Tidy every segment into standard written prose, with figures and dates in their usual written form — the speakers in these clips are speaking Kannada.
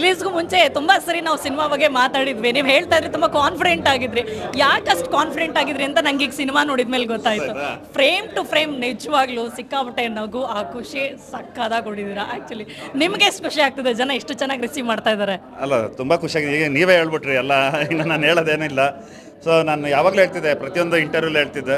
ರಿಲೀಸ್ಗೂ ಮುಂಚೆ ತುಂಬ ಸರಿ ನಾವು ಸಿನಿಮಾ ಬಗ್ಗೆ ಮಾತಾಡಿದ್ವಿ. ನೀವು ಹೇಳ್ತಾ ಇದ್ರಿ ತುಂಬ ಕಾನ್ಫಿಡೆಂಟ್ ಆಗಿದ್ರಿ. ಯಾಕಷ್ಟು ಕಾನ್ಫಿಡೆಂಟ್ ಆಗಿದ್ರಿ ಅಂತ ನಂಗೆ ಈಗ ಸಿನಿಮಾ ನೋಡಿದ್ಮೇಲೆ ಗೊತ್ತಾಯ್ತು. ಫ್ರೇಮ್ ಟು ಫ್ರೇಮ್ ನಿಜವಾಗ್ಲೂ ಸಿಕ್ಕಾಪಟ್ಟೆ ನಗು, ಆ ಖುಷಿ ಸಕ್ಕದಾಗಿ ಕೊಟ್ಟಿದ್ದೀರಾ. ಆ್ಯಕ್ಚುಲಿ ನಿಮಗೆ ಎಷ್ಟು ಖುಷಿ ಆಗ್ತದೆ ಜನ ಎಷ್ಟು ಚೆನ್ನಾಗಿ ರಿಸೀವ್ ಮಾಡ್ತಾ ಇದ್ದಾರೆ? ಅಲ್ಲ, ತುಂಬ ಖುಷಿಯಾಗಿದೆ. ಈಗ ನೀವೇ ಹೇಳ್ಬಿಟ್ರಿ ಎಲ್ಲ, ಇನ್ನು ನಾನು ಹೇಳೋದೇನಿಲ್ಲ. ಸೊ ನಾನು ಯಾವಾಗಲೂ ಹೇಳ್ತಿದ್ದೆ, ಪ್ರತಿಯೊಂದು ಇಂಟರ್ವ್ಯೂಲಿ ಹೇಳ್ತಿದ್ದೆ,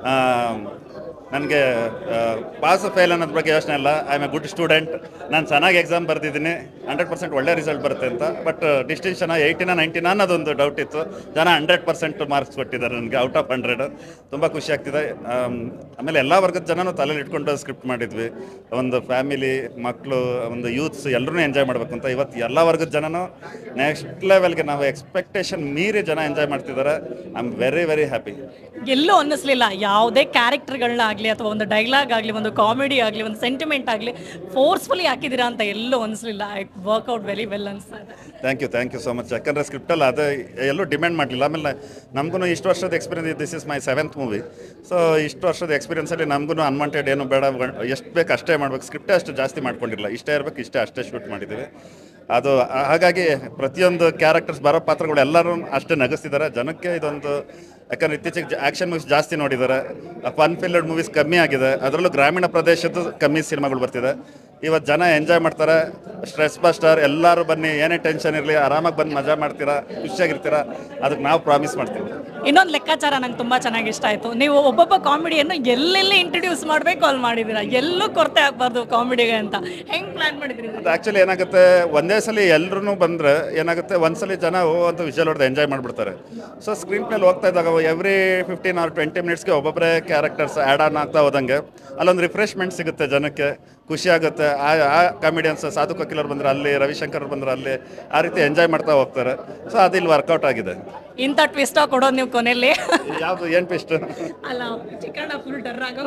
ನನಗೆ ಪಾಸ್ ಫೇಲ್ ಅನ್ನೋದ್ರ ಬಗ್ಗೆ ಯೋಚನೆ ಇಲ್ಲ. I am a good student. ನಾನು ಚೆನ್ನಾಗಿ ಎಕ್ಸಾಮ್ ಬರೆದಿದ್ದೀನಿ, 100% ಒಳ್ಳೆ ರಿಸಲ್ಟ್ ಬರುತ್ತೆ ಅಂತ. ಬಟ್ ಡಿಸ್ಟಿಂಕ್ಷನ್ 80 90 ಅನ್ನೋದೊಂದು ಡೌಟ್ ಇತ್ತು. ಜನ 100% ಮಾರ್ಕ್ಸ್ ಕೊಟ್ಟಿದ್ದಾರೆ ನನಗೆ, ಔಟ್ ಆಫ್ 100. ತುಂಬ ಖುಷಿ ಆಗ್ತಿದೆ. ಆಮೇಲೆ ಎಲ್ಲ ವರ್ಗದ ಜನನೂ ತಲೆಯಲ್ಲಿ ಇಟ್ಕೊಂಡು ಸ್ಕ್ರಿಪ್ಟ್ ಮಾಡಿದ್ವಿ. ಒಂದು ಫ್ಯಾಮಿಲಿ, ಮಕ್ಕಳು, ಒಂದು ಯೂತ್ಸ್ ಎಲ್ಲರೂ ಎಂಜಾಯ್ ಮಾಡಬೇಕು ಅಂತ. ಇವತ್ತು ಎಲ್ಲ ವರ್ಗದ ಜನನೂ ನೆಕ್ಸ್ಟ್ ಲೆವೆಲ್ಗೆ, ನಾವು ಎಕ್ಸ್ಪೆಕ್ಟೇಷನ್ ಮೀರಿ ಜನ ಎಂಜಾಯ್ ಮಾಡ್ತಿದ್ದಾರೆ. I am very very happy. ಎಲ್ಲೂ ಅನ್ನಿಸ್ಲಿಲ್ಲ ಯಾವುದೇ ಕ್ಯಾರೆಕ್ಟರ್ಗಳನ್ನಾಗಲಿ ಅಥವಾ ಒಂದು ಡೈಲಾಗ್ ಆಗಲಿ, ಒಂದು ಕಾಮಿಡಿ ಆಗಲಿ, ಒಂದು ಸೆಂಟಿಮೆಂಟ್ ಆಗಲಿ ಫೋರ್ಸ್ಫುಲಿ ಹಾಕಿದ್ದೀರಾ ಅಂತ ಎಲ್ಲೂ ಅನಿಸ್ಲಿಲ್ಲ. ವರ್ಕ್ಔಟ್ ವೆರಿ ವೆಲ್ ಅನಿಸ್ತದೆ. Thank you so much. ಯಾಕಂದರೆ ಸ್ಕ್ರಿಪ್ಟಲ್ಲಿ ಅದು ಎಲ್ಲೂ ಡಿಮ್ಯಾಂಡ್ ಮಾಡಲಿಲ್ಲ. ಆಮೇಲೆ ನಮಗೂ ಇಷ್ಟು ವರ್ಷದ experience, this is my 7th movie. So ಇಷ್ಟು ವರ್ಷದ ಎಕ್ಸ್ಪೀರಿಯನ್ಸಲ್ಲಿ ನಮಗೂ ಅನ್ವಾಂಟೆಡ್ ಏನು ಬೇಡ, ಎಷ್ಟು ಬೇಕು ಅಷ್ಟೇ ಮಾಡ್ಬೇಕು. ಸ್ಕ್ರಿಪ್ಟೇ ಅಷ್ಟು ಜಾಸ್ತಿ ಮಾಡ್ಕೊಂಡಿರಲಿಲ್ಲ. ಇಷ್ಟೇ ಇರಬೇಕು, ಅಷ್ಟೇ ಶೂಟ್ ಮಾಡಿದ್ದೀವಿ. ಅದು ಹಾಗಾಗಿ ಪ್ರತಿಯೊಂದು ಕ್ಯಾರೆಕ್ಟರ್ಸ್ ಬರೋ ಪಾತ್ರಗಳು ಎಲ್ಲರೂ ಅಷ್ಟೇ ನಗಿಸ್ತಿದ್ದಾರೆ. ಜನಕ್ಕೆ ಇದೊಂದು, ಯಾಕಂದರೆ ಇತ್ತೀಚೆಗೆ ಆ್ಯಕ್ಷನ್ ಮೂವೀಸ್ ಜಾಸ್ತಿ ನೋಡಿದ್ದಾರೆ, ಫನ್ ಫಿಲ್ಡ್ ಮೂವೀಸ್ ಕಮ್ಮಿ ಆಗಿದೆ. ಅದರಲ್ಲೂ ಗ್ರಾಮೀಣ ಪ್ರದೇಶದ್ದು ಕಮ್ಮಿ ಸಿನಿಮಾಗಳು ಬರ್ತಿದೆ. ಇವತ್ತು ಜನ ಎಂಜಾಯ್ ಮಾಡ್ತಾರೆ. ಸ್ಟ್ರೆಸ್ ಬಸ್ಟರ್, ಎಲ್ಲರೂ ಬನ್ನಿ, ಏನೇ ಟೆನ್ಷನ್ ಇರಲಿ ಆರಾಮಾಗಿ ಬಂದು ಮಜಾ ಮಾಡ್ತೀರಾ, ಖುಷಿಯಾಗಿರ್ತೀರಾ. ಅದಕ್ಕೆ ನಾವು ಪ್ರಾಮಿಸ್ ಮಾಡ್ತೀವಿ. ಇನ್ನೊಂದು ಲೆಕ್ಕಾಚಾರ ನಂಗೆ ತುಂಬ ಚೆನ್ನಾಗಿ ಇಷ್ಟ ಆಯಿತು. ನೀವು ಒಬ್ಬೊಬ್ಬ ಕಾಮಿಡಿಯನ್ನು ಎಲ್ಲೆಲ್ಲಿ ಇಂಟ್ರೊಡ್ಯೂಸ್ ಮಾಡಬೇಕು ಅಲ್ಲಿ ಮಾಡಿದ್ದೀರಾ. ಎಲ್ಲೂ ಕೊರತೆ ಆಗಬಾರ್ದು ಕಾಮಿಡಿಗೆ ಅಂತ. ಹೆಂಗೆ ಪ್ಲ್ಯಾನ್ ಮಾಡಿದ್ರಿ? ಅದು ಆ್ಯಕ್ಚುಲಿ ಏನಾಗುತ್ತೆ, ಒಂದೇ ಸಲ ಎಲ್ಲರೂ ಬಂದರೆ ಏನಾಗುತ್ತೆ, ಒಂದ್ಸಲಿ ಜನ ಅಂತ ವಿಷಲ್ ಹೊಡೆದು ಎಂಜಾಯ್ ಮಾಡಿಬಿಡ್ತಾರೆ. ಸೊ ಸ್ಕ್ರೀನ್ ಪ್ಲೇಲಿ ಹೋಗ್ತಾ ಇದ್ದಾಗ ಎವ್ರಿ 15 or 20 ಮಿನಿಟ್ಸ್ಗೆ ಒಬ್ಬೊಬ್ಬರೇ ಕ್ಯಾರೆಕ್ಟರ್ಸ್ ಆ್ಯಡ್ ಆನ್ ಆಗ್ತಾ ಹೋದಂಗೆ ಅಲ್ಲೊಂದು ರಿಫ್ರೆಶ್ಮೆಂಟ್ ಸಿಗುತ್ತೆ, ಜನಕ್ಕೆ ಖುಷಿ ಆಗುತ್ತೆ. ಆ ಕಾಮಿಡಿಯನ್ಸ್, ಸಾಧು ಕೋಕಿಲರು ಬಂದರೆ ಅಲ್ಲಿ, ರವಿಶಂಕರ್ ಬಂದರೆ ಅಲ್ಲಿ, ಆ ರೀತಿ ಎಂಜಾಯ್ ಮಾಡ್ತಾ ಹೋಗ್ತಾರೆ. ಸೊ ಅದು ಇಲ್ಲಿ ವರ್ಕೌಟ್ ಆಗಿದೆ. ಇಂಥ ಟ್ವಿಸ್ಟ್ ಕೊಡೋದು ನೀವು ಕೊನೆಯಲ್ಲಿ? ಯಾವುದು ಏನು ಟ್ವಿಸ್ಟ್? ಅಲ್ಲ, ಚಿಕನ್ ಫುಲ್ ಡರ್ ಆಗೋ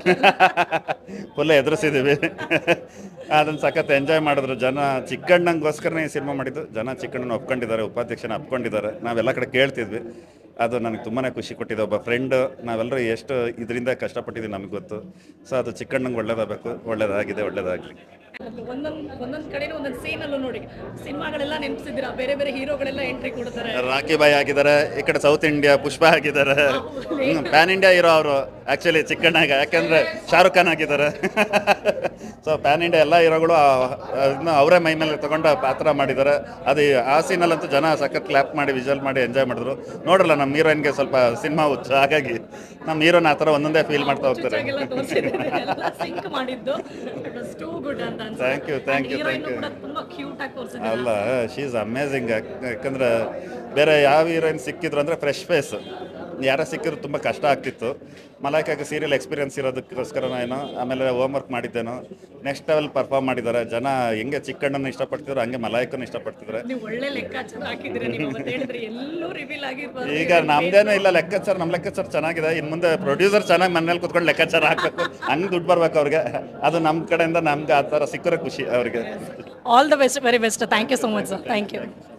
ಫುಲ್ ಎದುರಿಸಿದ್ದೀವಿ. ಅದನ್ನು ಸಖತ್ ಎಂಜಾಯ್ ಮಾಡಿದ್ರು ಜನ. ಚಿಕ್ಕಣ್ಣಂಗೋಸ್ಕರನೇ ಈ ಸಿನಿಮಾ ಮಾಡಿದ್ದು. ಜನ ಚಿಕ್ಕಣ್ಣನ ಒಪ್ಕೊಂಡಿದ್ದಾರೆ, ಉಪಾಧ್ಯಕ್ಷನ ಒಪ್ಕೊಂಡಿದ್ದಾರೆ. ನಾವೆಲ್ಲ ಕಡೆ ಕೇಳ್ತಿದ್ವಿ. ಅದು ನನಗೆ ತುಂಬಾ ಖುಷಿ ಕೊಟ್ಟಿದೆ. ಒಬ್ಬ ಫ್ರೆಂಡ್, ನಾವೆಲ್ಲರೂ ಎಷ್ಟು ಇದರಿಂದ ಕಷ್ಟಪಟ್ಟಿದ್ದೀವಿ ನಮಗೆ ಗೊತ್ತು. ಸೊ ಅದು ಚಿಕ್ಕಣ್ಣಂಗೆ ಒಳ್ಳೇದಾಗಬೇಕು, ಒಳ್ಳೇದಾಗಲಿ. ಒಂದೊಂದು ಕಡೆನೂ ಒಂದೊಂದು ಸೀನಲ್ಲೂ ನೋಡಿ ಸಿನಿಮಾಗಳೆಲ್ಲ ನೆನಪಿಸಿದ್ದೀರಾ. ಬೇರೆ ಬೇರೆ ಹೀರೋಗಳೆಲ್ಲ ಎಂಟ್ರಿ ಕೊಡ್ತಾರೆ. ರಾಕಿ ಬಾಯ್ ಆಗಿದ್ದಾರೆ, ಈ ಕಡೆ ಸೌತ್ ಇಂಡಿಯಾ ಪುಷ್ಪ ಆಗಿದ್ದಾರೆ. ಪ್ಯಾನ್ ಇಂಡಿಯಾ ಹೀರೋ ಅವರು ಆ್ಯಕ್ಚುಲಿ ಚಿಕ್ಕಣ್ಣಾಗ, ಯಾಕೆಂದರೆ ಶಾರುಖ್ ಖಾನ್ ಆಗಿದ್ದಾರೆ. ಸೊ ಪ್ಯಾನ್ ಇಂಡಿಯಾ ಎಲ್ಲ ಹೀರೋಗಳು ಅವರೇ ಮೈ ಮೇಲೆ ತೊಗೊಂಡು ಪಾತ್ರ ಮಾಡಿದ್ದಾರೆ. ಅದು ಆ ಸೀನಲ್ಲಂತೂ ಜನ ಸಖತ್ ಕ್ಲಾಪ್ ಮಾಡಿ, ವಿಜುವಲ್ ಮಾಡಿ ಎಂಜಾಯ್ ಮಾಡಿದ್ರು. ನೋಡಲ್ಲ, ನಮ್ಮ ಹೀರೋಯಿನ್ಗೆ ಸ್ವಲ್ಪ ಸಿನಿಮಾ ಹುಚ್ಚು, ಹಾಗಾಗಿ ನಮ್ಮ ಹೀರೋನ ಆ ಥರ ಒಂದೊಂದೇ ಫೀಲ್ ಮಾಡ್ತಾ ಹೋಗ್ತಾರೆ. Thank you. ಅಲ್ಲ, ಶಿ ಈಸ್ ಅಮೇಝಿಂಗ್. ಯಾಕಂದರೆ ಬೇರೆ ಯಾವ ಹೀರೋಯಿನ್ ಸಿಕ್ಕಿದ್ರು ಅಂದರೆ ಫ್ರೆಶ್ ಫೇಸ್, ಯಾರ ಸಿಕ್ಕಿದ್ರು ತುಂಬ ಕಷ್ಟ ಆಗ್ತಿತ್ತು. ಮಲಾಯ್ಕಾಗೆ ಸೀರಿಯಲ್ ಎಕ್ಸ್ಪೀರಿಯನ್ಸ್ ಇರೋದಕ್ಕೋಸ್ಕರ ಏನೋ, ಆಮೇಲೆ ಹೋಮ್ ವರ್ಕ್ ಮಾಡಿದ್ದೇನೋ, ನೆಕ್ಸ್ಟ್ ಲೆವೆಲ್ ಪರ್ಫಾರ್ಮ್ ಮಾಡಿದ್ದಾರೆ. ಜನ ಹೆಂಗೆ ಚಿಕ್ಕಣ್ಣನ ಇಷ್ಟಪಡ್ತಿದ್ರು ಹಂಗೆ ಮಲಾಯ್ಕನ್ನು ಇಷ್ಟಪಡ್ತಿದ್ದಾರೆ. ಈಗ ನಮ್ದೇನೂ ಇಲ್ಲ ಲೆಕ್ಕಾಚಾರ, ನಮ್ಮ ಲೆಕ್ಕಾಚಾರ ಚೆನ್ನಾಗಿದೆ. ಇನ್ನು ಮುಂದೆ ಪ್ರೊಡ್ಯೂಸರ್ ಚೆನ್ನಾಗಿ ಮನೇಲಿ ಕೂತ್ಕೊಂಡು ಲೆಕ್ಕಾಚಾರ ಹಾಕಬೇಕು, ಹಂಗೆ ದುಡ್ಡು ಬರ್ಬೇಕು ಅವ್ರಿಗೆ. ಅದು ನಮ್ಮ ಕಡೆಯಿಂದ ನಮ್ಗೆ ಆ ಥರ ಸಿಕ್ಕರೆ ಖುಷಿ ಅವ್ರಿಗೆ. All the best, very best. Thank you so much sir. Thank you.